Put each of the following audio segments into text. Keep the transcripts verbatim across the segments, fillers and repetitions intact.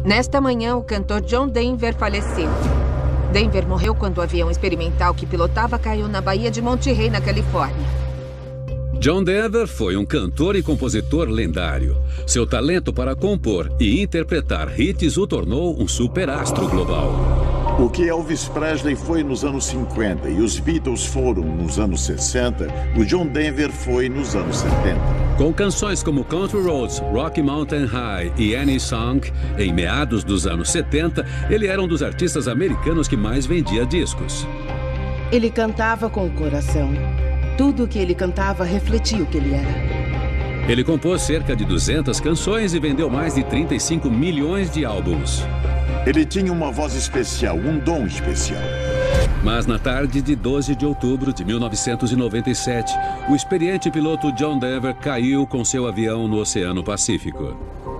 Nesta manhã, o cantor John Denver faleceu. Denver morreu quando o avião experimental que pilotava caiu na Baía de Monterey, na Califórnia. John Denver foi um cantor e compositor lendário. Seu talento para compor e interpretar hits o tornou um superastro global. O que Elvis Presley foi nos anos cinquenta e os Beatles foram nos anos sessenta, o John Denver foi nos anos setenta. Com canções como Country Roads, Rocky Mountain High e Any Song, em meados dos anos setenta, ele era um dos artistas americanos que mais vendia discos. Ele cantava com o coração. Tudo o que ele cantava refletia o que ele era. Ele compôs cerca de duzentas canções e vendeu mais de trinta e cinco milhões de álbuns. Ele tinha uma voz especial, um dom especial. Mas na tarde de doze de outubro de mil novecentos e noventa e sete, o experiente piloto John Denver caiu com seu avião no Oceano Pacífico.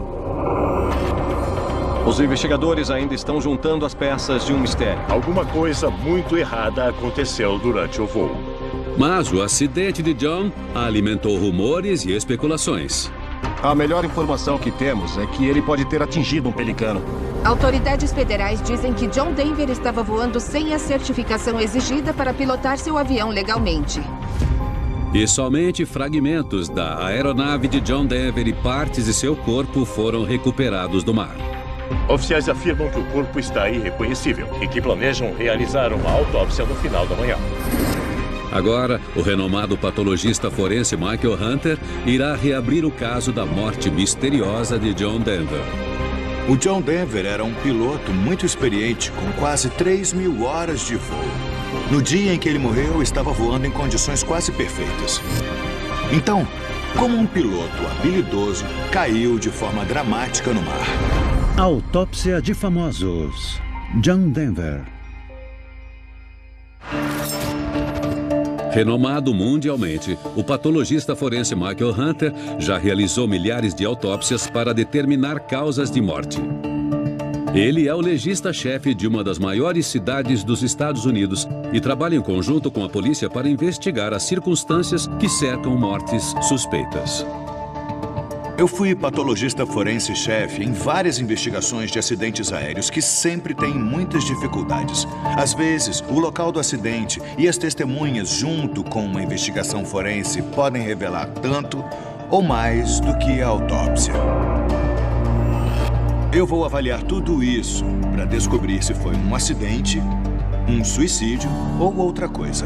Os investigadores ainda estão juntando as peças de um mistério. Alguma coisa muito errada aconteceu durante o voo. Mas o acidente de John alimentou rumores e especulações. A melhor informação que temos é que ele pode ter atingido um pelicano. Autoridades federais dizem que John Denver estava voando sem a certificação exigida para pilotar seu avião legalmente. E somente fragmentos da aeronave de John Denver e partes de seu corpo foram recuperados do mar. Oficiais afirmam que o corpo está irreconhecível e que planejam realizar uma autópsia no final da manhã. Agora, o renomado patologista forense Michael Hunter irá reabrir o caso da morte misteriosa de John Denver. O John Denver era um piloto muito experiente, com quase três mil horas de voo. No dia em que ele morreu, estava voando em condições quase perfeitas. Então, como um piloto habilidoso, caiu de forma dramática no mar. Autópsia de famosos. John Denver. Renomado mundialmente, o patologista forense Michael Hunter já realizou milhares de autópsias para determinar causas de morte. Ele é o legista-chefe de uma das maiores cidades dos Estados Unidos e trabalha em conjunto com a polícia para investigar as circunstâncias que cercam mortes suspeitas. Eu fui patologista forense-chefe em várias investigações de acidentes aéreos que sempre têm muitas dificuldades. Às vezes, o local do acidente e as testemunhas junto com uma investigação forense podem revelar tanto ou mais do que a autópsia. Eu vou avaliar tudo isso para descobrir se foi um acidente, um suicídio ou outra coisa.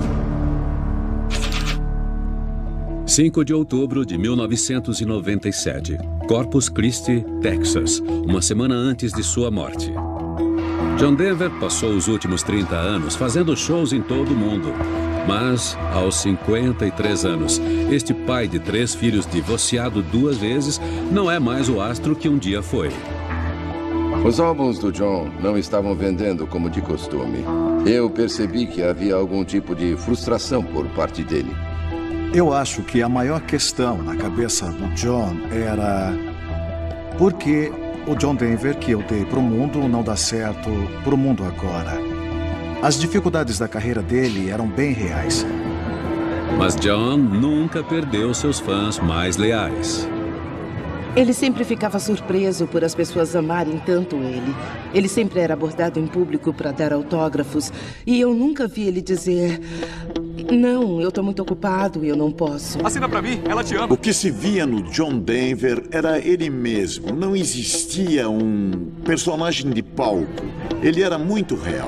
cinco de outubro de mil novecentos e noventa e sete, Corpus Christi, Texas, uma semana antes de sua morte. John Denver passou os últimos trinta anos fazendo shows em todo o mundo. Mas, aos cinquenta e três anos, este pai de três filhos divorciado duas vezes não é mais o astro que um dia foi. Os álbuns do John não estavam vendendo como de costume. Eu percebi que havia algum tipo de frustração por parte dele. Eu acho que a maior questão na cabeça do John era por que o John Denver que eu dei para o mundo não dá certo para o mundo agora. As dificuldades da carreira dele eram bem reais. Mas John nunca perdeu seus fãs mais leais. Ele sempre ficava surpreso por as pessoas amarem tanto ele. Ele sempre era abordado em público para dar autógrafos. E eu nunca vi ele dizer... Não, eu tô muito ocupado e eu não posso. Assina pra mim, ela te ama. O que se via no John Denver era ele mesmo. Não existia um personagem de palco. Ele era muito real.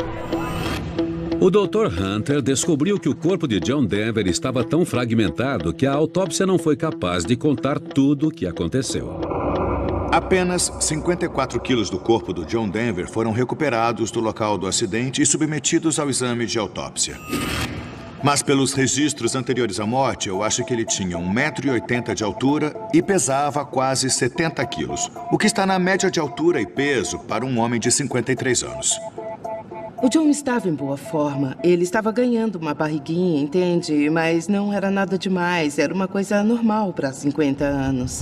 O doutor Hunter descobriu que o corpo de John Denver estava tão fragmentado que a autópsia não foi capaz de contar tudo o que aconteceu. Apenas cinquenta e quatro quilos do corpo do John Denver foram recuperados do local do acidente e submetidos ao exame de autópsia. Mas pelos registros anteriores à morte, eu acho que ele tinha um metro e oitenta de altura e pesava quase setenta quilos, o que está na média de altura e peso para um homem de cinquenta e três anos. O John estava em boa forma. Ele estava ganhando uma barriguinha, entende? Mas não era nada demais. Era uma coisa normal para cinquenta anos.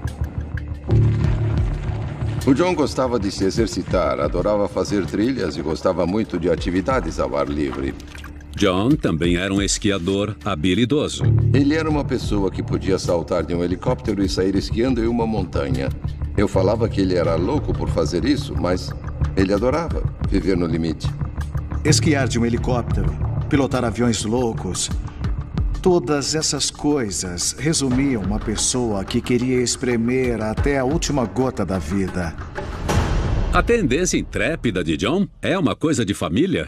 O John gostava de se exercitar, adorava fazer trilhas e gostava muito de atividades ao ar livre. John também era um esquiador habilidoso. Ele era uma pessoa que podia saltar de um helicóptero e sair esquiando em uma montanha. Eu falava que ele era louco por fazer isso, mas ele adorava viver no limite. Esquiar de um helicóptero, pilotar aviões loucos. Todas essas coisas resumiam uma pessoa que queria espremer até a última gota da vida. A tendência intrépida de John é uma coisa de família?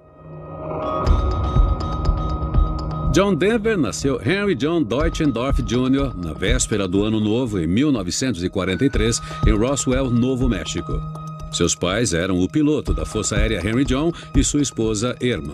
John Denver nasceu Henry John Deutschendorf Júnior na véspera do Ano Novo, em mil novecentos e quarenta e três, em Roswell, Novo México. Seus pais eram o piloto da Força Aérea Henry John e sua esposa Irma.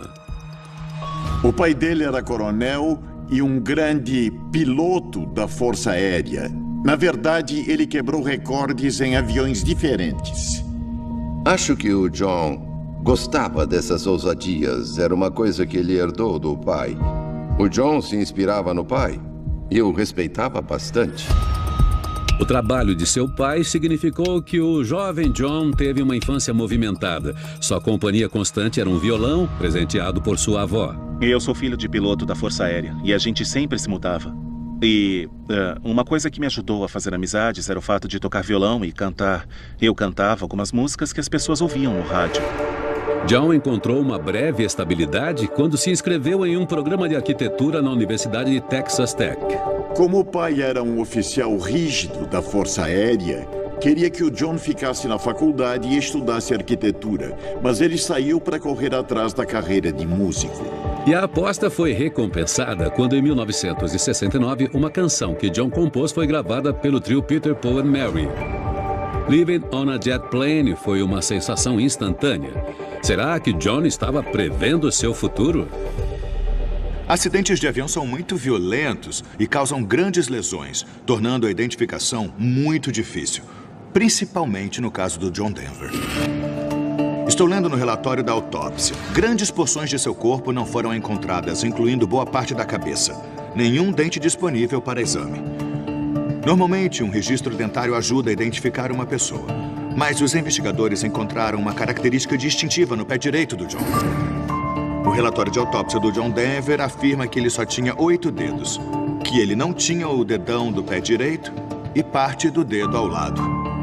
O pai dele era coronel e um grande piloto da Força Aérea. Na verdade, ele quebrou recordes em aviões diferentes. Acho que o John gostava dessas ousadias. Era uma coisa que ele herdou do pai. O John se inspirava no pai e o respeitava bastante. O trabalho de seu pai significou que o jovem John teve uma infância movimentada. Sua companhia constante era um violão presenteado por sua avó. Eu sou filho de piloto da Força Aérea e a gente sempre se mudava. E uh, uma coisa que me ajudou a fazer amizades era o fato de tocar violão e cantar. Eu cantava algumas músicas que as pessoas ouviam no rádio. John encontrou uma breve estabilidade quando se inscreveu em um programa de arquitetura na Universidade de Texas Tech. Como o pai era um oficial rígido da Força Aérea, queria que o John ficasse na faculdade e estudasse arquitetura, mas ele saiu para correr atrás da carreira de músico. E a aposta foi recompensada quando, em mil novecentos e sessenta e nove, uma canção que John compôs foi gravada pelo trio Peter, Paul and Mary. Living on a Jet Plane foi uma sensação instantânea. Será que John estava prevendo seu futuro? Acidentes de avião são muito violentos e causam grandes lesões, tornando a identificação muito difícil, principalmente no caso do John Denver. Estou lendo no relatório da autópsia. Grandes porções de seu corpo não foram encontradas, incluindo boa parte da cabeça. Nenhum dente disponível para exame. Normalmente, um registro dentário ajuda a identificar uma pessoa. Mas os investigadores encontraram uma característica distintiva no pé direito do John. O relatório de autópsia do John Denver afirma que ele só tinha oito dedos, que ele não tinha o dedão do pé direito e parte do dedo ao lado.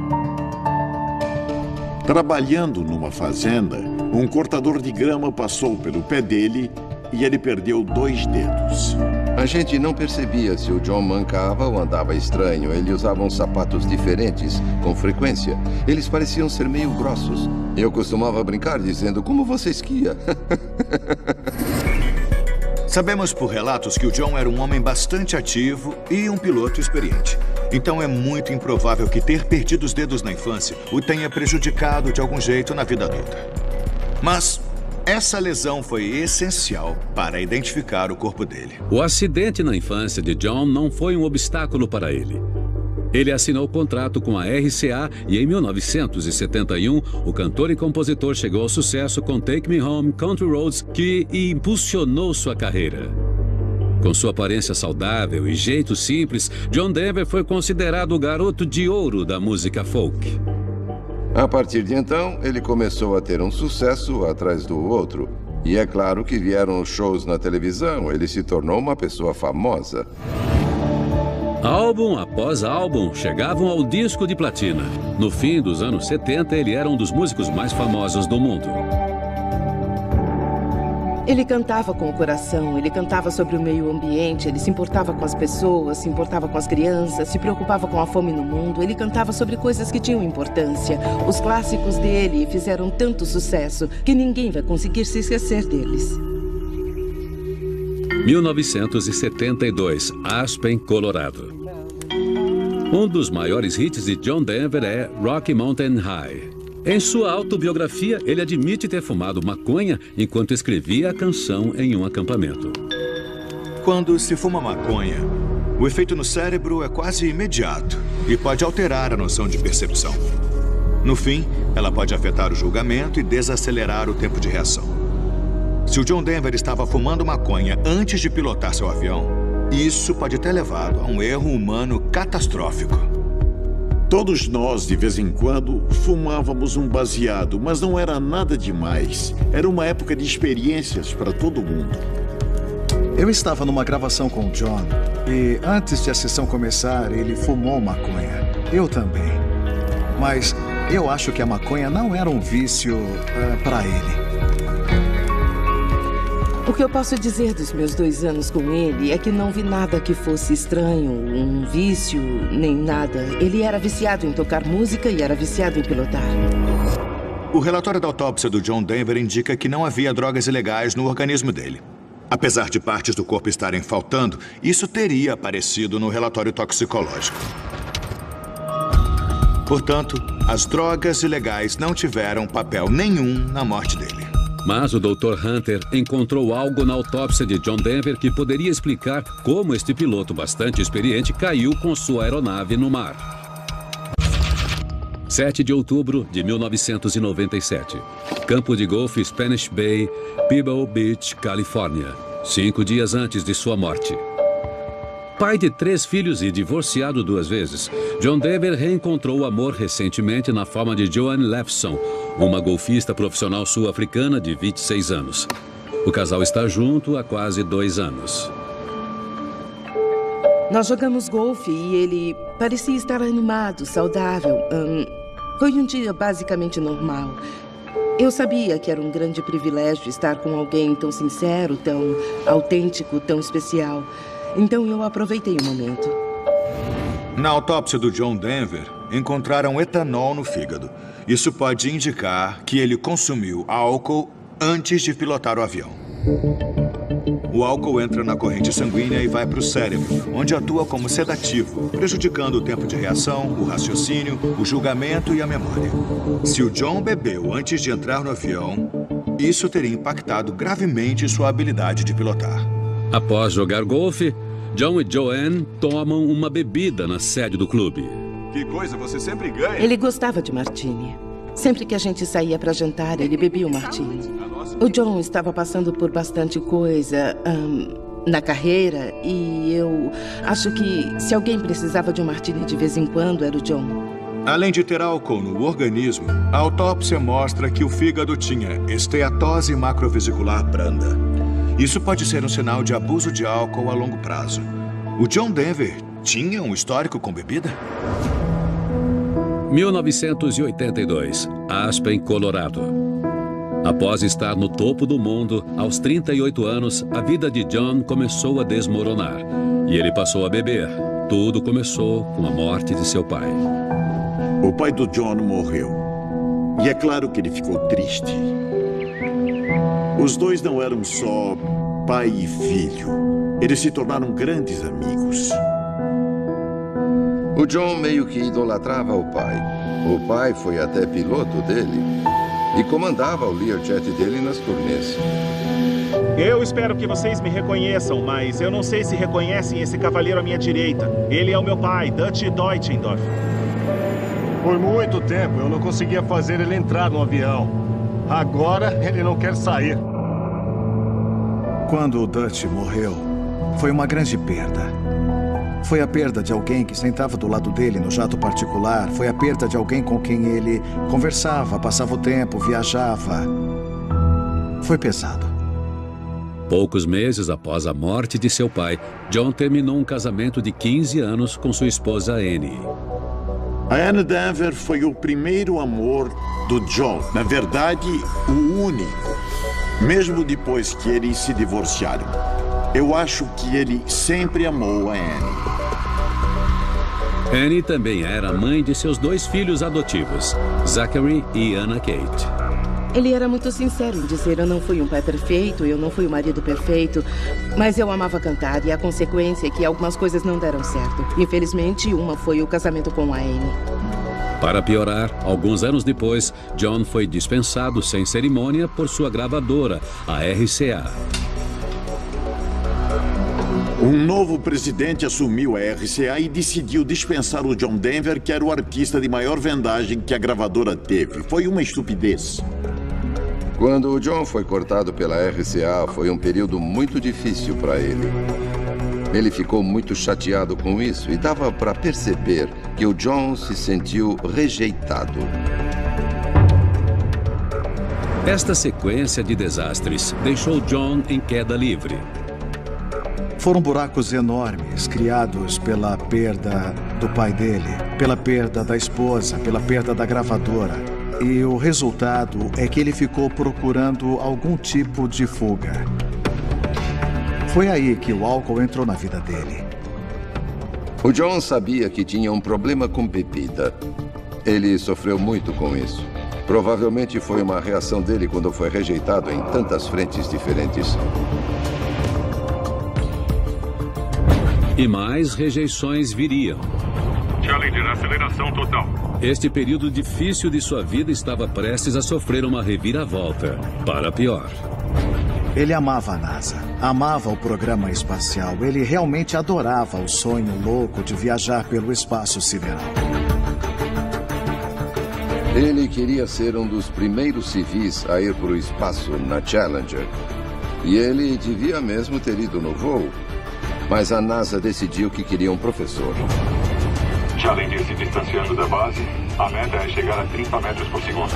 Trabalhando numa fazenda, um cortador de grama passou pelo pé dele e ele perdeu dois dedos. A gente não percebia se o John mancava ou andava estranho. Ele usava uns sapatos diferentes com frequência. Eles pareciam ser meio grossos. Eu costumava brincar dizendo, como você esquia? Sabemos por relatos que o John era um homem bastante ativo e um piloto experiente. Então é muito improvável que ter perdido os dedos na infância o tenha prejudicado de algum jeito na vida adulta. Mas essa lesão foi essencial para identificar o corpo dele. O acidente na infância de John não foi um obstáculo para ele. Ele assinou contrato com a R C A e em mil novecentos e setenta e um, o cantor e compositor chegou ao sucesso com Take Me Home, Country Roads, que impulsionou sua carreira. Com sua aparência saudável e jeito simples, John Denver foi considerado o garoto de ouro da música folk. A partir de então, ele começou a ter um sucesso atrás do outro. E é claro que vieram os shows na televisão, ele se tornou uma pessoa famosa. Álbum após álbum chegavam ao disco de platina. No fim dos anos setenta, ele era um dos músicos mais famosos do mundo. Ele cantava com o coração, ele cantava sobre o meio ambiente, ele se importava com as pessoas, se importava com as crianças, se preocupava com a fome no mundo. Ele cantava sobre coisas que tinham importância. Os clássicos dele fizeram tanto sucesso que ninguém vai conseguir se esquecer deles. mil novecentos e setenta e dois, Aspen, Colorado. Um dos maiores hits de John Denver é Rocky Mountain High. Em sua autobiografia, ele admite ter fumado maconha enquanto escrevia a canção em um acampamento. Quando se fuma maconha, o efeito no cérebro é quase imediato e pode alterar a noção de percepção. No fim, ela pode afetar o julgamento e desacelerar o tempo de reação. Se o John Denver estava fumando maconha antes de pilotar seu avião, isso pode ter levado a um erro humano catastrófico. Todos nós, de vez em quando, fumávamos um baseado, mas não era nada demais. Era uma época de experiências para todo mundo. Eu estava numa gravação com o John e, antes de a sessão começar, ele fumou maconha. Eu também. Mas eu acho que a maconha não era um vício uh, para ele. O que eu posso dizer dos meus dois anos com ele é que não vi nada que fosse estranho, um vício, nem nada. Ele era viciado em tocar música e era viciado em pilotar. O relatório da autópsia do John Denver indica que não havia drogas ilegais no organismo dele. Apesar de partes do corpo estarem faltando, isso teria aparecido no relatório toxicológico. Portanto, as drogas ilegais não tiveram papel nenhum na morte dele. Mas o doutor Hunter encontrou algo na autópsia de John Denver que poderia explicar como este piloto bastante experiente caiu com sua aeronave no mar. sete de outubro de mil novecentos e noventa e sete. Campo de golfe Spanish Bay, Pebble Beach, Califórnia. Cinco dias antes de sua morte. Pai de três filhos e divorciado duas vezes, John Denver reencontrou o amor recentemente na forma de Joanne Lefson, uma golfista profissional sul-africana de vinte e seis anos. O casal está junto há quase dois anos. Nós jogamos golfe e ele parecia estar animado, saudável. Hum, foi um dia basicamente normal. Eu sabia que era um grande privilégio estar com alguém tão sincero, tão autêntico, tão especial. Então eu aproveitei o momento. Na autópsia do John Denver, encontraram etanol no fígado. Isso pode indicar que ele consumiu álcool antes de pilotar o avião. O álcool entra na corrente sanguínea e vai para o cérebro, onde atua como sedativo, prejudicando o tempo de reação, o raciocínio, o julgamento e a memória. Se o John bebeu antes de entrar no avião, isso teria impactado gravemente sua habilidade de pilotar. Após jogar golfe, John e Joanne tomam uma bebida na sede do clube. Que coisa, você sempre ganha. Ele gostava de martini. Sempre que a gente saía para jantar, ele bebia o martini. O John estava passando por bastante coisa um, na carreira e eu acho que se alguém precisava de um martini de vez em quando, era o John. Além de ter álcool no organismo, a autópsia mostra que o fígado tinha esteatose macrovesicular branda. Isso pode ser um sinal de abuso de álcool a longo prazo. O John Denver tinha um histórico com bebida? mil novecentos e oitenta e dois, Aspen, Colorado. Após estar no topo do mundo, aos trinta e oito anos, a vida de John começou a desmoronar. E ele passou a beber. Tudo começou com a morte de seu pai. O pai do John morreu. E é claro que ele ficou triste. Os dois não eram só pai e filho. Eles se tornaram grandes amigos. O John meio que idolatrava o pai. O pai foi até piloto dele e comandava o Learjet dele nas turnês. Eu espero que vocês me reconheçam, mas eu não sei se reconhecem esse cavalheiro à minha direita. Ele é o meu pai, Dutch Deutschendorf. Por muito tempo eu não conseguia fazer ele entrar no avião. Agora ele não quer sair. Quando o Dutch morreu, foi uma grande perda. Foi a perda de alguém que sentava do lado dele no jato particular. Foi a perda de alguém com quem ele conversava, passava o tempo, viajava. Foi pesado. Poucos meses após a morte de seu pai, John terminou um casamento de quinze anos com sua esposa Annie. A Anne Denver foi o primeiro amor do John. Na verdade, o único. Mesmo depois que eles se divorciaram. Eu acho que ele sempre amou a Annie. Annie também era mãe de seus dois filhos adotivos, Zachary e Anna Kate. Ele era muito sincero em dizer: eu não fui um pai perfeito, eu não fui um marido perfeito, mas eu amava cantar e a consequência é que algumas coisas não deram certo. Infelizmente, uma foi o casamento com a Annie. Para piorar, alguns anos depois, John foi dispensado sem cerimônia por sua gravadora, a R C A. Um novo presidente assumiu a R C A e decidiu dispensar o John Denver, que era o artista de maior vendagem que a gravadora teve. Foi uma estupidez. Quando o John foi cortado pela R C A, foi um período muito difícil para ele. Ele ficou muito chateado com isso e dava para perceber que o John se sentiu rejeitado. Esta sequência de desastres deixou John em queda livre. Foram buracos enormes criados pela perda do pai dele, pela perda da esposa, pela perda da gravadora. E o resultado é que ele ficou procurando algum tipo de fuga. Foi aí que o álcool entrou na vida dele. O John sabia que tinha um problema com bebida. Ele sofreu muito com isso. Provavelmente foi uma reação dele quando foi rejeitado em tantas frentes diferentes. E mais rejeições viriam. Challenger, aceleração total. Este período difícil de sua vida estava prestes a sofrer uma reviravolta, para pior. Ele amava a NASA, amava o programa espacial. Ele realmente adorava o sonho louco de viajar pelo espaço sideral. Ele queria ser um dos primeiros civis a ir para o espaço na Challenger. E ele devia mesmo ter ido no voo. Mas a NASA decidiu que queria um professor. Challenger se distanciando da base. A meta é chegar a trinta metros por segundo.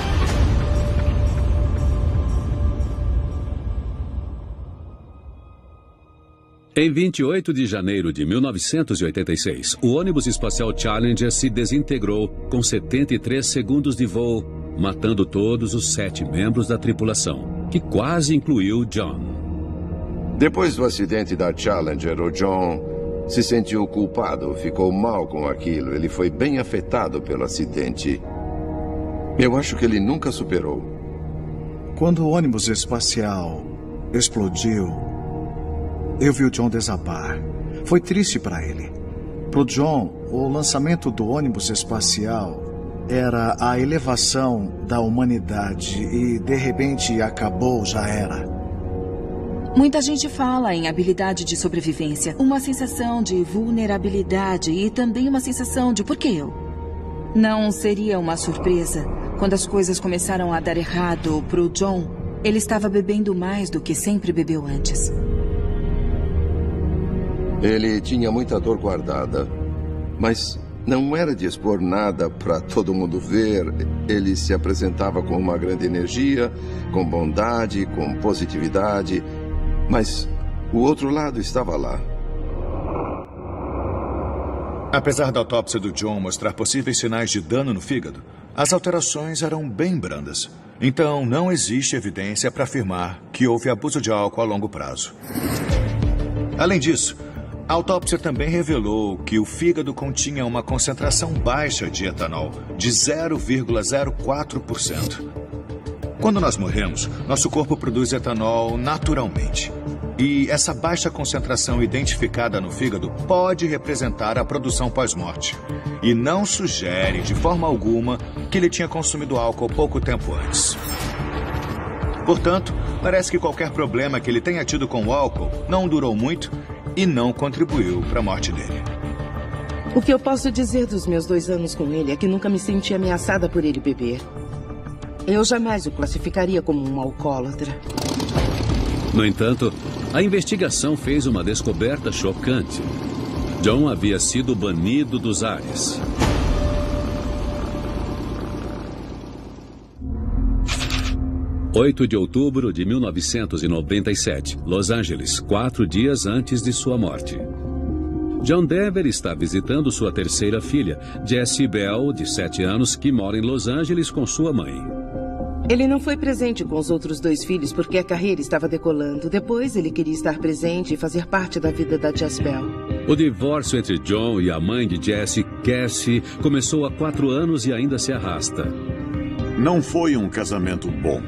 Em vinte e oito de janeiro de mil novecentos e oitenta e seis, o ônibus espacial Challenger se desintegrou com setenta e três segundos de voo, matando todos os sete membros da tripulação, que quase incluiu John. Depois do acidente da Challenger, o John se sentiu culpado, ficou mal com aquilo. Ele foi bem afetado pelo acidente. Eu acho que ele nunca superou. Quando o ônibus espacial explodiu, eu vi o John desabar. Foi triste para ele. Para o John, o lançamento do ônibus espacial era a elevação da humanidade e, de repente, acabou, já era. Muita gente fala em habilidade de sobrevivência, uma sensação de vulnerabilidade e também uma sensação de por que eu? Não seria uma surpresa quando as coisas começaram a dar errado para o John. Ele estava bebendo mais do que sempre bebeu antes. Ele tinha muita dor guardada, mas não era de expor nada para todo mundo ver. Ele se apresentava com uma grande energia, com bondade, com positividade, mas o outro lado estava lá. Apesar da autópsia do John mostrar possíveis sinais de dano no fígado, as alterações eram bem brandas. Então, não existe evidência para afirmar que houve abuso de álcool a longo prazo. Além disso, a autópsia também revelou que o fígado continha uma concentração baixa de etanol, de zero vírgula zero quatro por cento. Quando nós morremos, nosso corpo produz etanol naturalmente. E essa baixa concentração identificada no fígado pode representar a produção pós-morte. E não sugere, de forma alguma, que ele tinha consumido álcool pouco tempo antes. Portanto, parece que qualquer problema que ele tenha tido com o álcool não durou muito e não contribuiu para a morte dele. O que eu posso dizer dos meus dois anos com ele é que nunca me senti ameaçada por ele beber. Eu jamais o classificaria como um alcoólatra. No entanto, a investigação fez uma descoberta chocante. John havia sido banido dos ares. oito de outubro de mil novecentos e noventa e sete, Los Angeles, quatro dias antes de sua morte. John Denver está visitando sua terceira filha, Jessie Bell, de sete anos, que mora em Los Angeles com sua mãe. Ele não foi presente com os outros dois filhos porque a carreira estava decolando. Depois, ele queria estar presente e fazer parte da vida da Jessie Bell. O divórcio entre John e a mãe de Jessie, Cassie, começou há quatro anos e ainda se arrasta. Não foi um casamento bom.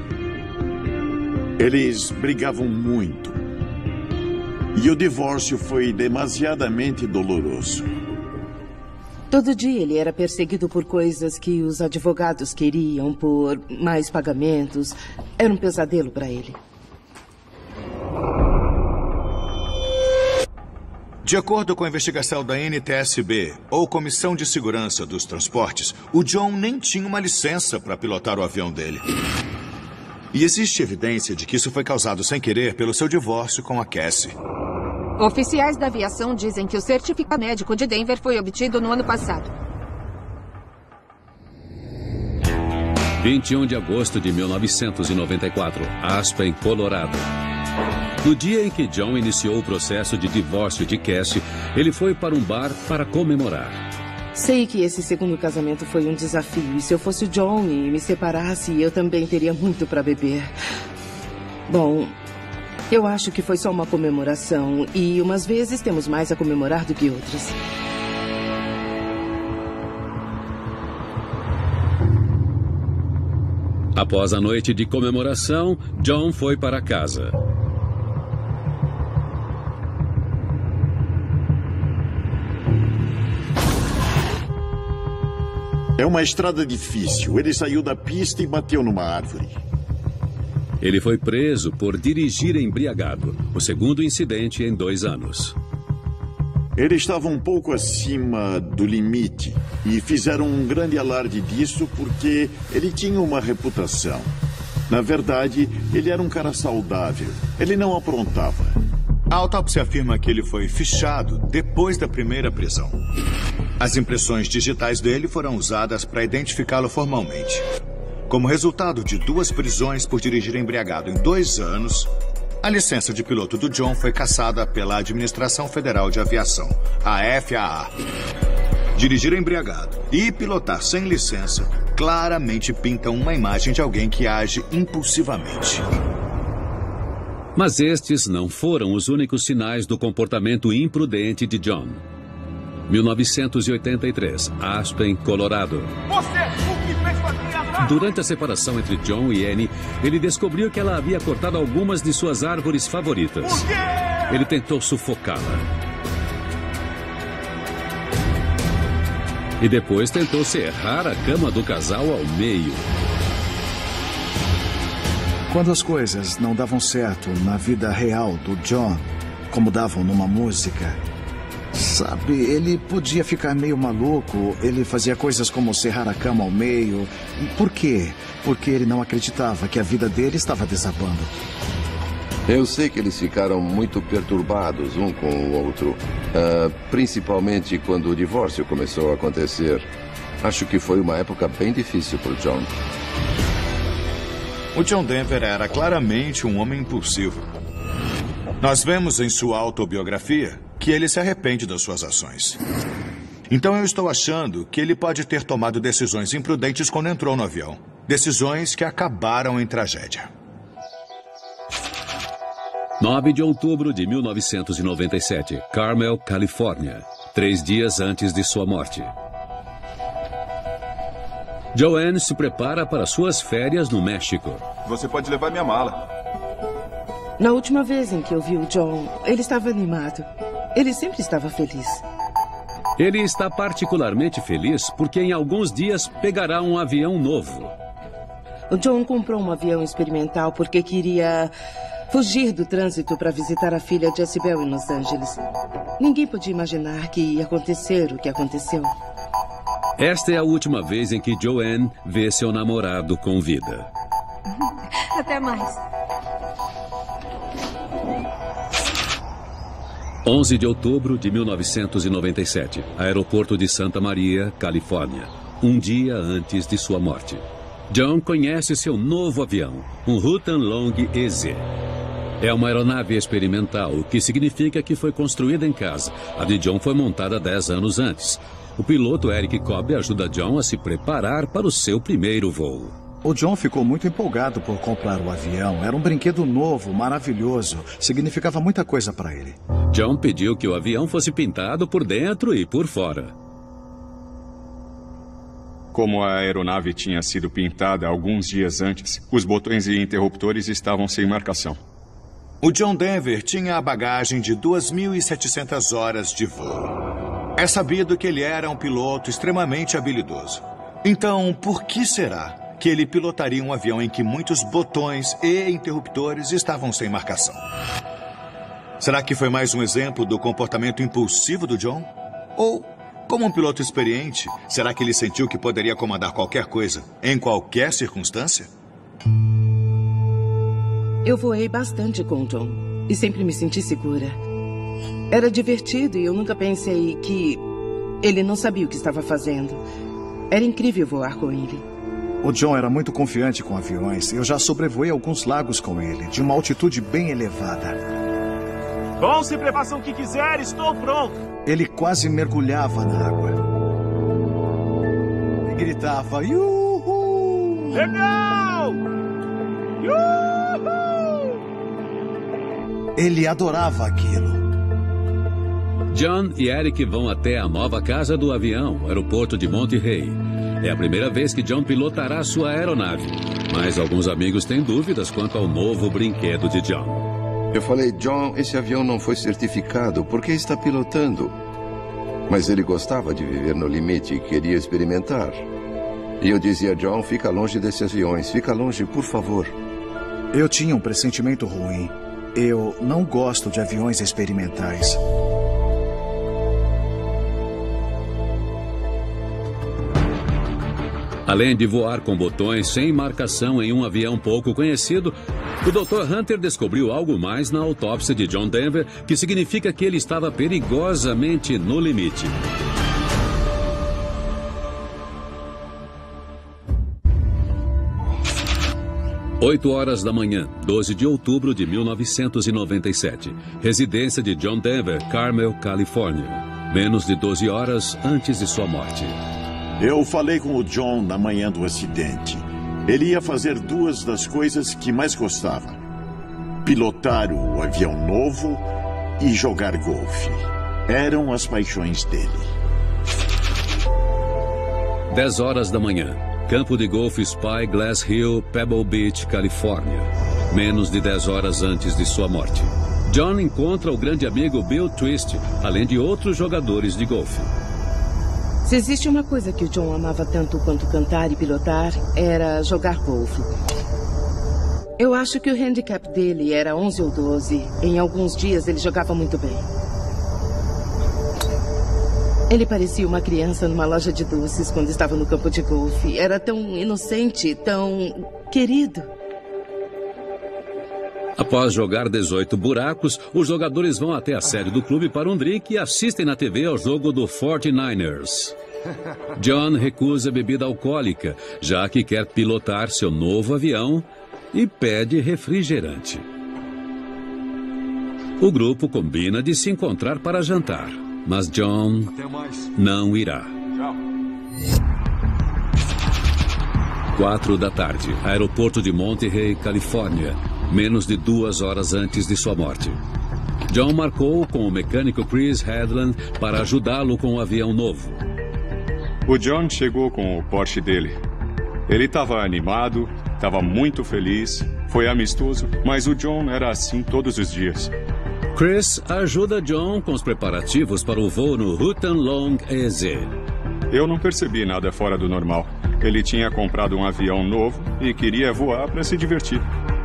Eles brigavam muito. E o divórcio foi demasiadamente doloroso. Todo dia ele era perseguido por coisas que os advogados queriam, por mais pagamentos. Era um pesadelo para ele. De acordo com a investigação da N T S B, ou Comissão de Segurança dos Transportes, o John nem tinha uma licença para pilotar o avião dele. E existe evidência de que isso foi causado sem querer pelo seu divórcio com a Cassie. Oficiais da aviação dizem que o certificado médico de Denver foi obtido no ano passado. vinte e um de agosto de mil novecentos e noventa e quatro, Aspen, Colorado. No dia em que John iniciou o processo de divórcio de Cassie, ele foi para um bar para comemorar. Sei que esse segundo casamento foi um desafio. E se eu fosse o John e me separasse, eu também teria muito para beber. Bom, eu acho que foi só uma comemoração. E umas vezes temos mais a comemorar do que outras. Após a noite de comemoração, John foi para casa. É uma estrada difícil. Ele saiu da pista e bateu numa árvore. Ele foi preso por dirigir embriagado, o segundo incidente em dois anos. Ele estava um pouco acima do limite e fizeram um grande alarde disso porque ele tinha uma reputação. Na verdade, ele era um cara saudável. Ele não aprontava. A autópsia afirma que ele foi fichado depois da primeira prisão. As impressões digitais dele foram usadas para identificá-lo formalmente. Como resultado de duas prisões por dirigir embriagado em dois anos, a licença de piloto do John foi cassada pela Administração Federal de Aviação, a F A A. Dirigir embriagado e pilotar sem licença claramente pintam uma imagem de alguém que age impulsivamente. Mas estes não foram os únicos sinais do comportamento imprudente de John. mil novecentos e oitenta e três, Aspen, Colorado. Você, o que fez com a minha mãe? Durante a separação entre John e Annie, ele descobriu que ela havia cortado algumas de suas árvores favoritas. Por quê? Ele tentou sufocá-la. E depois tentou serrar a cama do casal ao meio. Quando as coisas não davam certo na vida real do John, como davam numa música, sabe, ele podia ficar meio maluco. Ele fazia coisas como serrar a cama ao meio. Por quê? Porque ele não acreditava que a vida dele estava desabando. Eu sei que eles ficaram muito perturbados um com o outro. Uh, principalmente quando o divórcio começou a acontecer. Acho que foi uma época bem difícil para o John. O John Denver era claramente um homem impulsivo. Nós vemos em sua autobiografia que ele se arrepende das suas ações. Então eu estou achando que ele pode ter tomado decisões imprudentes quando entrou no avião. Decisões que acabaram em tragédia. nove de outubro de mil novecentos e noventa e sete, Carmel, Califórnia. Três dias antes de sua morte. Joanne se prepara para suas férias no México. Você pode levar minha mala. Na última vez em que eu vi o John, ele estava animado. Ele sempre estava feliz. Ele está particularmente feliz porque em alguns dias pegará um avião novo. O John comprou um avião experimental porque queria fugir do trânsito para visitar a filha Jezebel em Los Angeles. Ninguém podia imaginar que ia acontecer o que aconteceu. Esta é a última vez em que Joanne vê seu namorado com vida. Até mais. onze de outubro de mil novecentos e noventa e sete, aeroporto de Santa Maria, Califórnia. Um dia antes de sua morte. John conhece seu novo avião, um Rutan Long E Z. É uma aeronave experimental, o que significa que foi construída em casa. A de John foi montada dez anos antes. O piloto Eric Cobb ajuda John a se preparar para o seu primeiro voo. O John ficou muito empolgado por comprar o avião. Era um brinquedo novo, maravilhoso. Significava muita coisa para ele. John pediu que o avião fosse pintado por dentro e por fora. Como a aeronave tinha sido pintada alguns dias antes, os botões e interruptores estavam sem marcação. O John Denver tinha a bagagem de duas mil e setecentas horas de voo. É sabido que ele era um piloto extremamente habilidoso. Então, por que será que ele pilotaria um avião em que muitos botões e interruptores estavam sem marcação? Será que foi mais um exemplo do comportamento impulsivo do John? Ou, como um piloto experiente, será que ele sentiu que poderia comandar qualquer coisa, em qualquer circunstância? Eu voei bastante com o John e sempre me senti segura. Era divertido e eu nunca pensei que ele não sabia o que estava fazendo. Era incrível voar com ele. O John era muito confiante com aviões. Eu já sobrevoei alguns lagos com ele, de uma altitude bem elevada. Bom, sempre façam o que quiser, estou pronto. Ele quase mergulhava na água. gritava, Yuhu! Legal! Yuhu! Ele adorava aquilo. John e Eric vão até a nova casa do avião, o aeroporto de Monterey. É a primeira vez que John pilotará sua aeronave, mas alguns amigos têm dúvidas quanto ao novo brinquedo de John. Eu falei, John, esse avião não foi certificado, por que está pilotando? Mas ele gostava de viver no limite e queria experimentar. E eu dizia, John, fica longe desses aviões, fica longe, por favor. Eu tinha um pressentimento ruim. Eu não gosto de aviões experimentais. Além de voar com botões sem marcação em um avião pouco conhecido, o doutor Hunter descobriu algo mais na autópsia de John Denver, que significa que ele estava perigosamente no limite. oito horas da manhã, doze de outubro de mil novecentos e noventa e sete. Residência de John Denver, Carmel, Califórnia. Menos de doze horas antes de sua morte. Eu falei com o John na manhã do acidente. Ele ia fazer duas das coisas que mais gostava: pilotar o avião novo e jogar golfe. Eram as paixões dele. dez horas da manhã. Campo de golfe Spy Glass Hill, Pebble Beach, Califórnia. Menos de dez horas antes de sua morte. John encontra o grande amigo Bill Twist, além de outros jogadores de golfe. Se existe uma coisa que o John amava tanto quanto cantar e pilotar, era jogar golfe. Eu acho que o handicap dele era onze ou doze. Em alguns dias ele jogava muito bem. Ele parecia uma criança numa loja de doces quando estava no campo de golfe. Era tão inocente, tão querido. Após jogar dezoito buracos, os jogadores vão até a sede do clube para um drink e assistem na T V ao jogo do forty-niners. John recusa bebida alcoólica, já que quer pilotar seu novo avião, e pede refrigerante. O grupo combina de se encontrar para jantar, mas John não irá. Quatro da tarde, aeroporto de Monterey, Califórnia, menos de duas horas antes de sua morte. John marcou com o mecânico Chris Headland para ajudá-lo com o avião novo. O John chegou com o Porsche dele. Ele estava animado, estava muito feliz, foi amistoso, mas o John era assim todos os dias. Chris ajuda John com os preparativos para o voo no Houghton Long E Z. Eu não percebi nada fora do normal. Ele tinha comprado um avião novo e queria voar para se divertir.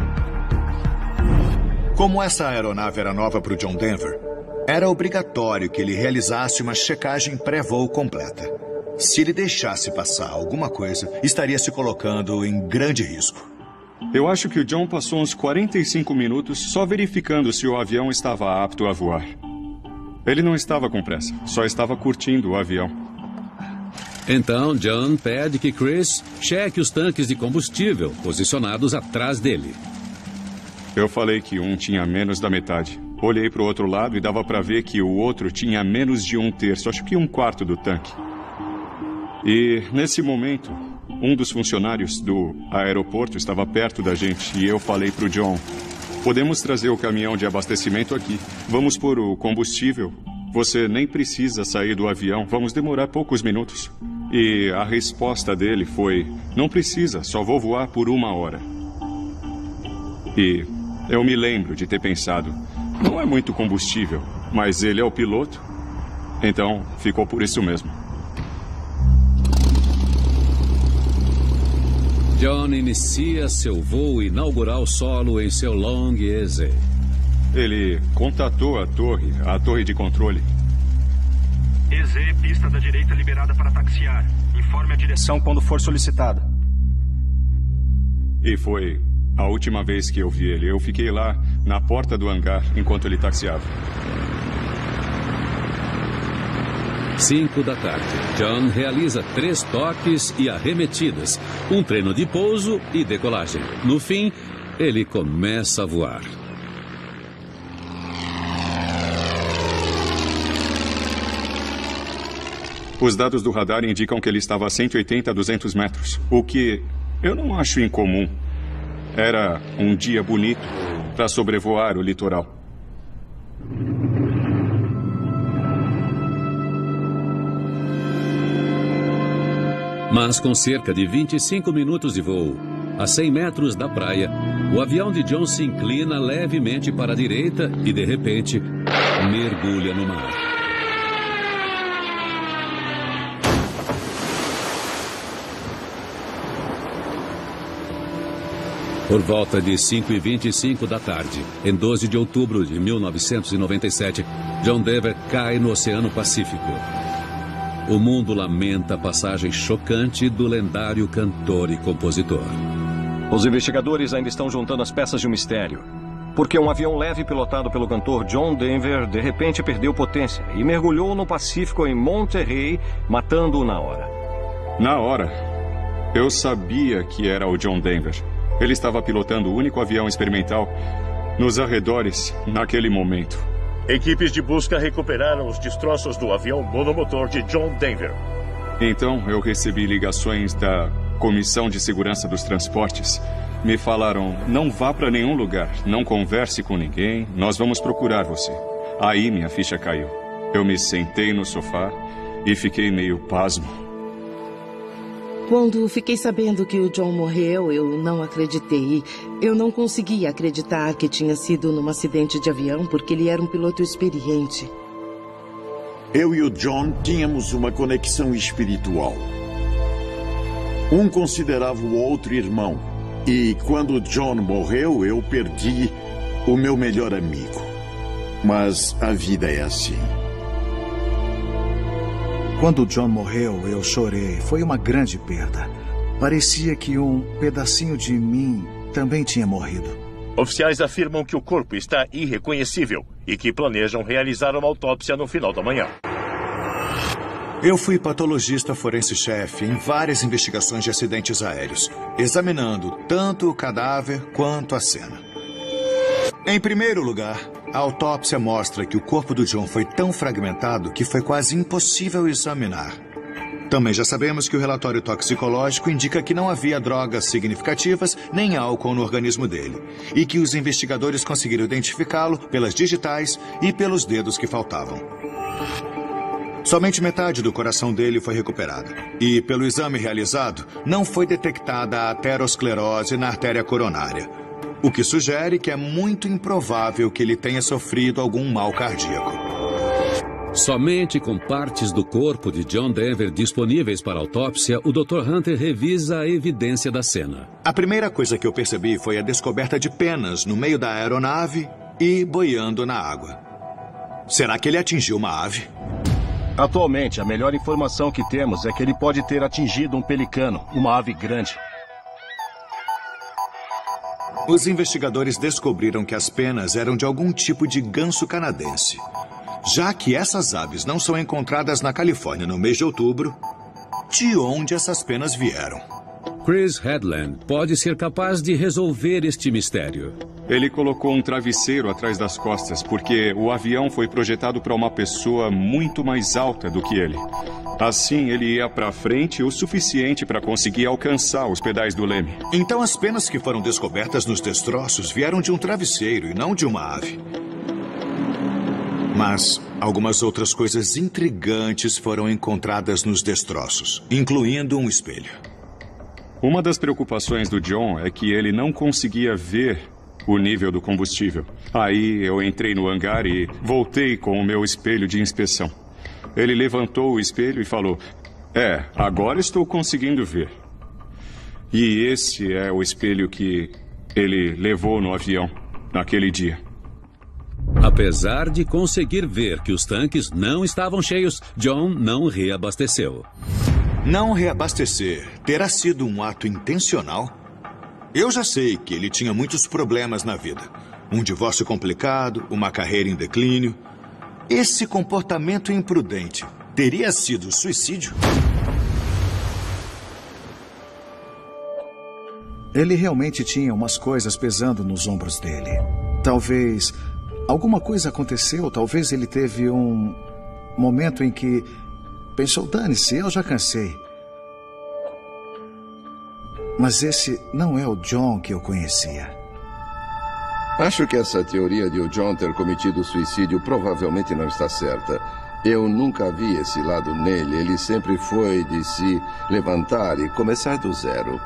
Como essa aeronave era nova para o John Denver, era obrigatório que ele realizasse uma checagem pré-voo completa. Se ele deixasse passar alguma coisa, estaria se colocando em grande risco. Eu acho que o John passou uns quarenta e cinco minutos só verificando se o avião estava apto a voar. Ele não estava com pressa, só estava curtindo o avião. Então, John pede que Chris cheque os tanques de combustível posicionados atrás dele. Eu falei que um tinha menos da metade. Olhei para o outro lado e dava para ver que o outro tinha menos de um terço, acho que um quarto do tanque. E, nesse momento, um dos funcionários do aeroporto estava perto da gente e eu falei para o John: podemos trazer o caminhão de abastecimento aqui. Vamos pôr o combustível. Você nem precisa sair do avião, vamos demorar poucos minutos. E a resposta dele foi: não precisa, só vou voar por uma hora. E eu me lembro de ter pensado: não é muito combustível, mas ele é o piloto. Então, ficou por isso mesmo. John inicia seu voo inaugural solo em seu Long E Z. Ele contatou a torre, a torre de controle. E Z, pista da direita liberada para taxiar. Informe a direção quando for solicitada. E foi a última vez que eu vi ele. Eu fiquei lá na porta do hangar enquanto ele taxiava. Cinco da tarde. John realiza três toques e arremetidas, um treino de pouso e decolagem. No fim, ele começa a voar. Os dados do radar indicam que ele estava a cento e oitenta a duzentos metros, o que eu não acho incomum. Era um dia bonito para sobrevoar o litoral. Mas com cerca de vinte e cinco minutos de voo, a cem metros da praia, o avião de John se inclina levemente para a direita e, de repente, mergulha no mar. Por volta de cinco e vinte e cinco da tarde, em doze de outubro de mil novecentos e noventa e sete, John Denver cai no Oceano Pacífico. O mundo lamenta a passagem chocante do lendário cantor e compositor. Os investigadores ainda estão juntando as peças de um mistério. Porque um avião leve pilotado pelo cantor John Denver de repente perdeu potência e mergulhou no Pacífico em Monterey, matando-o na hora. Na hora? Eu sabia que era o John Denver. Ele estava pilotando o único avião experimental nos arredores naquele momento. Equipes de busca recuperaram os destroços do avião monomotor de John Denver. Então, eu recebi ligações da Comissão de Segurança dos Transportes. Me falaram, não vá para nenhum lugar, não converse com ninguém, nós vamos procurar você. Aí minha ficha caiu. Eu me sentei no sofá e fiquei meio pasmo. Quando fiquei sabendo que o John morreu, eu não acreditei. Eu não conseguia acreditar que tinha sido num acidente de avião, porque ele era um piloto experiente. Eu e o John tínhamos uma conexão espiritual. Um considerava o outro irmão. E quando o John morreu, eu perdi o meu melhor amigo. Mas a vida é assim. Quando o John morreu, eu chorei. Foi uma grande perda. Parecia que um pedacinho de mim também tinha morrido. Oficiais afirmam que o corpo está irreconhecível e que planejam realizar uma autópsia no final da manhã. Eu fui patologista forense-chefe em várias investigações de acidentes aéreos, examinando tanto o cadáver quanto a cena. Em primeiro lugar, a autópsia mostra que o corpo do John foi tão fragmentado que foi quase impossível examinar. Também já sabemos que o relatório toxicológico indica que não havia drogas significativas nem álcool no organismo dele, e que os investigadores conseguiram identificá-lo pelas digitais e pelos dedos que faltavam. Somente metade do coração dele foi recuperada, e pelo exame realizado, não foi detectada a aterosclerose na artéria coronária, o que sugere que é muito improvável que ele tenha sofrido algum mal cardíaco. Somente com partes do corpo de John Denver disponíveis para autópsia, o doutor Hunter revisa a evidência da cena. A primeira coisa que eu percebi foi a descoberta de penas no meio da aeronave e boiando na água. Será que ele atingiu uma ave? Atualmente, a melhor informação que temos é que ele pode ter atingido um pelicano, uma ave grande. Os investigadores descobriram que as penas eram de algum tipo de ganso canadense. Já que essas aves não são encontradas na Califórnia no mês de outubro, de onde essas penas vieram? Chris Headland pode ser capaz de resolver este mistério. Ele colocou um travesseiro atrás das costas, porque o avião foi projetado para uma pessoa muito mais alta do que ele. Assim, ele ia para frente o suficiente para conseguir alcançar os pedais do leme. Então as penas que foram descobertas nos destroços vieram de um travesseiro e não de uma ave. Mas algumas outras coisas intrigantes foram encontradas nos destroços, incluindo um espelho. Uma das preocupações do John é que ele não conseguia ver o nível do combustível. Aí eu entrei no hangar e voltei com o meu espelho de inspeção. Ele levantou o espelho e falou: "É, agora estou conseguindo ver." E esse é o espelho que ele levou no avião naquele dia. Apesar de conseguir ver que os tanques não estavam cheios, John não reabasteceu. Não reabastecer terá sido um ato intencional? Eu já sei que ele tinha muitos problemas na vida. Um divórcio complicado, uma carreira em declínio. Esse comportamento imprudente teria sido suicídio? Ele realmente tinha umas coisas pesando nos ombros dele. Talvez alguma coisa aconteceu, talvez ele teve um momento em que pensou, dane-se, eu já cansei. Mas esse não é o John que eu conhecia. Acho que essa teoria de o John ter cometido suicídio provavelmente não está certa. Eu nunca vi esse lado nele. Ele sempre foi de se levantar e começar do zero.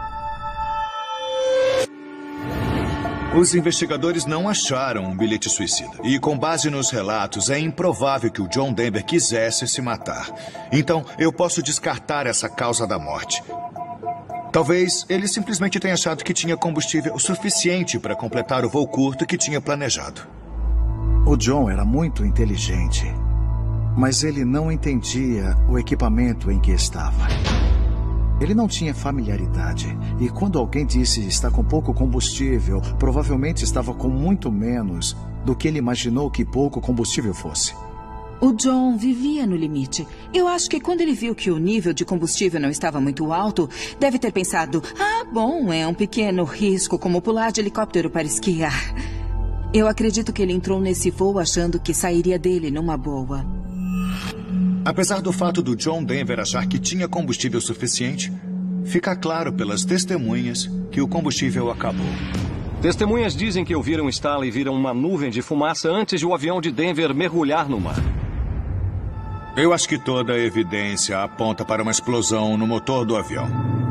Os investigadores não acharam um bilhete suicida. E com base nos relatos, é improvável que o John Denver quisesse se matar. Então, eu posso descartar essa causa da morte. Talvez ele simplesmente tenha achado que tinha combustível suficiente para completar o voo curto que tinha planejado. O John era muito inteligente, mas ele não entendia o equipamento em que estava. Ele não tinha familiaridade, e quando alguém disse está com pouco combustível, provavelmente estava com muito menos do que ele imaginou que pouco combustível fosse. O John vivia no limite. Eu acho que quando ele viu que o nível de combustível não estava muito alto, deve ter pensado, ah, bom, é um pequeno risco como pular de helicóptero para esquiar. Eu acredito que ele entrou nesse voo achando que sairia dele numa boa. Apesar do fato do John Denver achar que tinha combustível suficiente, fica claro pelas testemunhas que o combustível acabou. Testemunhas dizem que ouviram estalo e viram uma nuvem de fumaça antes de o avião de Denver mergulhar no mar. Eu acho que toda a evidência aponta para uma explosão no motor do avião.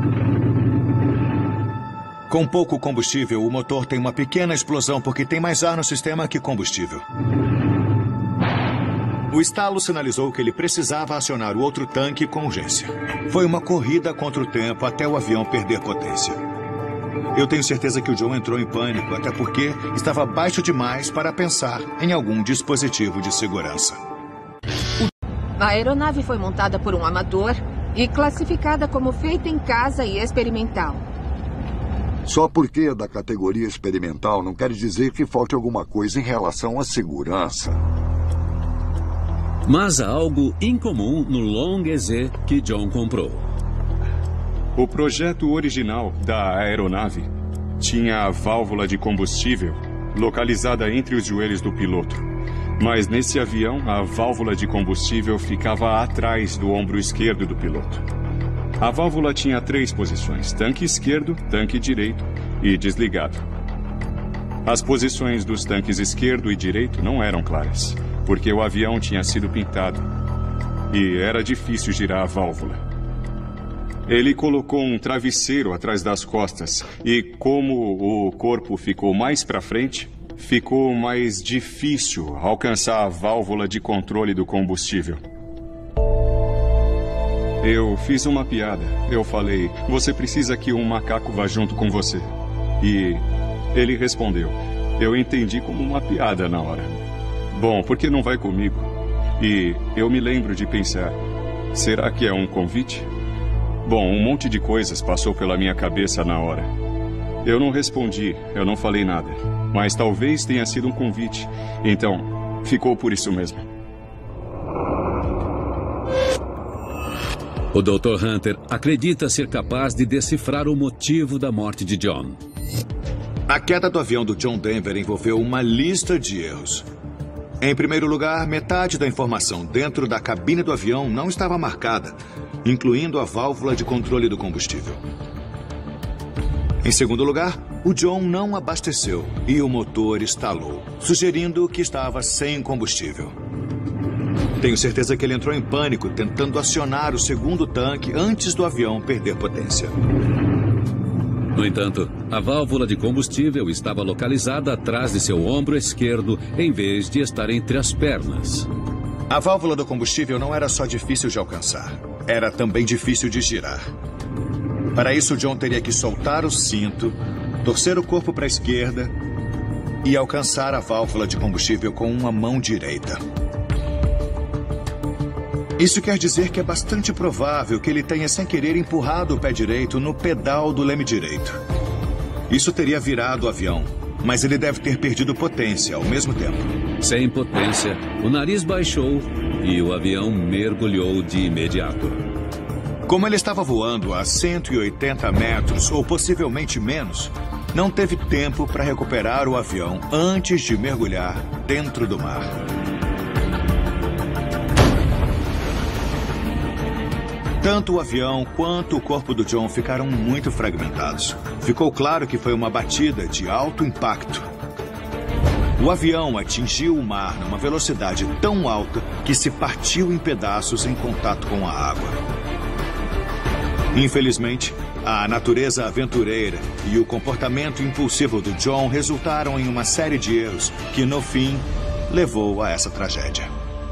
Com pouco combustível, o motor tem uma pequena explosão porque tem mais ar no sistema que combustível. O estalo sinalizou que ele precisava acionar o outro tanque com urgência. Foi uma corrida contra o tempo até o avião perder potência. Eu tenho certeza que o John entrou em pânico, até porque estava baixo demais para pensar em algum dispositivo de segurança. A aeronave foi montada por um amador e classificada como feita em casa e experimental. Só porque é da categoria experimental não quer dizer que falte alguma coisa em relação à segurança. Mas há algo incomum no Long E Z que John comprou. O projeto original da aeronave tinha a válvula de combustível localizada entre os joelhos do piloto. Mas nesse avião, a válvula de combustível ficava atrás do ombro esquerdo do piloto. A válvula tinha três posições: tanque esquerdo, tanque direito e desligado. As posições dos tanques esquerdo e direito não eram claras, porque o avião tinha sido pintado e era difícil girar a válvula. Ele colocou um travesseiro atrás das costas e, como o corpo ficou mais para frente, ficou mais difícil alcançar a válvula de controle do combustível. Eu fiz uma piada. Eu falei, você precisa que um macaco vá junto com você. E ele respondeu, eu entendi como uma piada na hora. Bom, por que não vai comigo? E eu me lembro de pensar, será que é um convite? Bom, um monte de coisas passou pela minha cabeça na hora. Eu não respondi, eu não falei nada. Mas talvez tenha sido um convite. Então, ficou por isso mesmo. O doutor Hunter acredita ser capaz de decifrar o motivo da morte de John. A queda do avião do John Denver envolveu uma lista de erros. Em primeiro lugar, metade da informação dentro da cabine do avião não estava marcada, incluindo a válvula de controle do combustível. Em segundo lugar, o John não abasteceu e o motor estalou, sugerindo que estava sem combustível. Tenho certeza que ele entrou em pânico, tentando acionar o segundo tanque antes do avião perder potência. No entanto, a válvula de combustível estava localizada atrás de seu ombro esquerdo, em vez de estar entre as pernas. A válvula do combustível não era só difícil de alcançar, era também difícil de girar. Para isso, John teria que soltar o cinto, torcer o corpo para a esquerda e alcançar a válvula de combustível com uma mão direita. Isso quer dizer que é bastante provável que ele tenha, sem querer, empurrado o pé direito no pedal do leme direito. Isso teria virado o avião, mas ele deve ter perdido potência ao mesmo tempo. Sem potência, o nariz baixou e o avião mergulhou de imediato. Como ele estava voando a cento e oitenta metros, ou possivelmente menos, não teve tempo para recuperar o avião antes de mergulhar dentro do mar. Tanto o avião quanto o corpo do John ficaram muito fragmentados. Ficou claro que foi uma batida de alto impacto. O avião atingiu o mar numa velocidade tão alta que se partiu em pedaços em contato com a água. Infelizmente, a natureza aventureira e o comportamento impulsivo do John resultaram em uma série de erros que, no fim, levou a essa tragédia.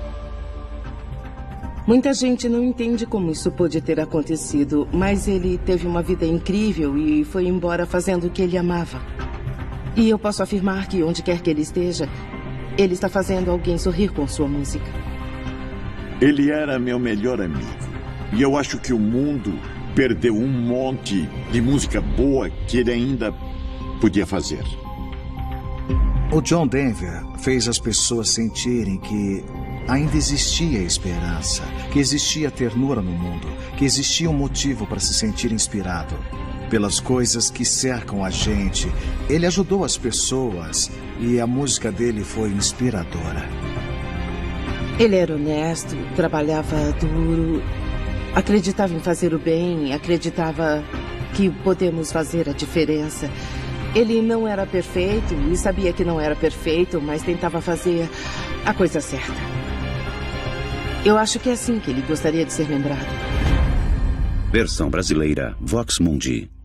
Muita gente não entende como isso pôde ter acontecido, mas ele teve uma vida incrível e foi embora fazendo o que ele amava. E eu posso afirmar que, onde quer que ele esteja, ele está fazendo alguém sorrir com sua música. Ele era meu melhor amigo. E eu acho que o mundo perdeu um monte de música boa que ele ainda podia fazer. O John Denver fez as pessoas sentirem que ainda existia esperança, que existia ternura no mundo, que existia um motivo para se sentir inspirado pelas coisas que cercam a gente. Ele ajudou as pessoas e a música dele foi inspiradora. Ele era honesto, trabalhava duro, acreditava em fazer o bem, acreditava que podemos fazer a diferença. Ele não era perfeito e sabia que não era perfeito, mas tentava fazer a coisa certa. Eu acho que é assim que ele gostaria de ser lembrado. Versão brasileira, Vox Mundi.